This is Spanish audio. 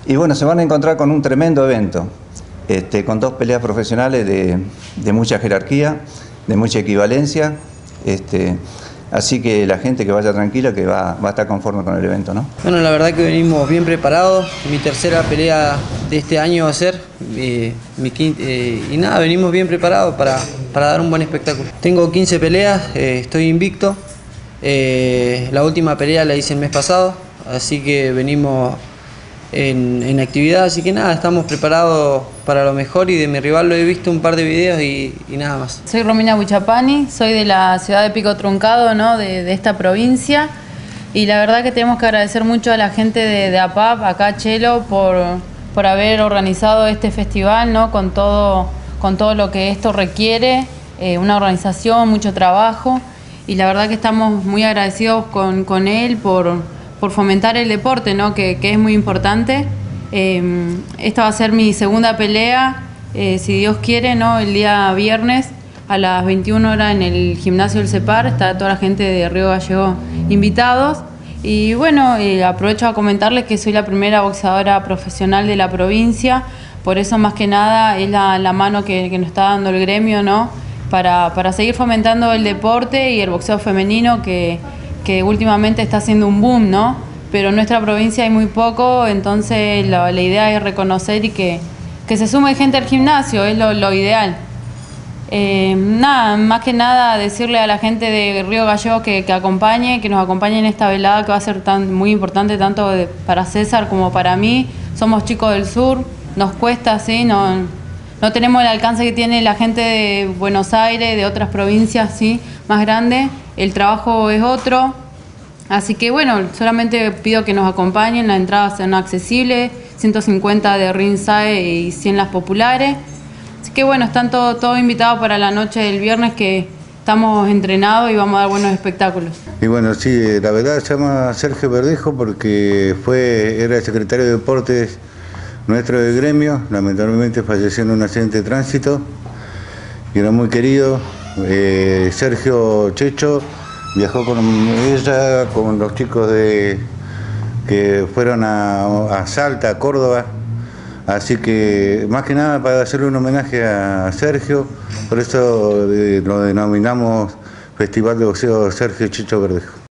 Y bueno, se van a encontrar con un tremendo evento, con 2 peleas profesionales de mucha jerarquía, de mucha equivalencia. Así que la gente que vaya tranquila, que va a estar conforme con el evento, ¿no? Bueno, la verdad que venimos bien preparados. Mi tercera pelea de este año va a ser mi quinta, y nada, venimos bien preparados para dar un buen espectáculo. Tengo 15 peleas, estoy invicto. La última pelea la hice el mes pasado, así que venimos en actividad, así que nada, estamos preparados para lo mejor, y de mi rival lo he visto un par de videos y nada más. Soy Romina Buchapani, soy de la ciudad de Pico Truncado, ¿no? de esta provincia, y la verdad que tenemos que agradecer mucho a la gente de APAP, acá Chelo, por haber organizado este festival, ¿no? con todo lo que esto requiere, una organización, mucho trabajo, y la verdad que estamos muy agradecidos con él por fomentar el deporte, ¿no? que es muy importante. Esta va a ser mi segunda pelea, si Dios quiere, ¿no? El día viernes a las 21 horas en el gimnasio del CEPAR. Está toda la gente de Río Gallegos invitados. Y bueno, aprovecho a comentarles que soy la primera boxeadora profesional de la provincia, por eso más que nada es la mano que nos está dando el gremio, ¿no? para seguir fomentando el deporte y el boxeo femenino que últimamente está haciendo un boom, ¿no? Pero en nuestra provincia hay muy poco, entonces la idea es reconocer y que se sume gente al gimnasio, es lo ideal. Nada, más que nada decirle a la gente de Río Gallegos que nos acompañe en esta velada, que va a ser muy importante tanto para César como para mí. Somos chicos del sur, nos cuesta, ¿sí? No tenemos el alcance que tiene la gente de Buenos Aires, de otras provincias, ¿sí? Más grandes. El trabajo es otro. Así que bueno, solamente pido que nos acompañen, las entradas sean accesibles, 150 de ringside y 100 las populares. Así que bueno, están todos invitados para la noche del viernes, que estamos entrenados y vamos a dar buenos espectáculos. Y bueno, sí, la verdad se llama Sergio Verdejo porque era el secretario de Deportes nuestro del gremio. Lamentablemente falleció en un accidente de tránsito y era muy querido. Sergio Checho viajó con ella, con los chicos que fueron a Salta, a Córdoba. Así que, más que nada, para hacerle un homenaje a Sergio, por eso lo denominamos Festival de Boxeo Sergio Checho Verdejo.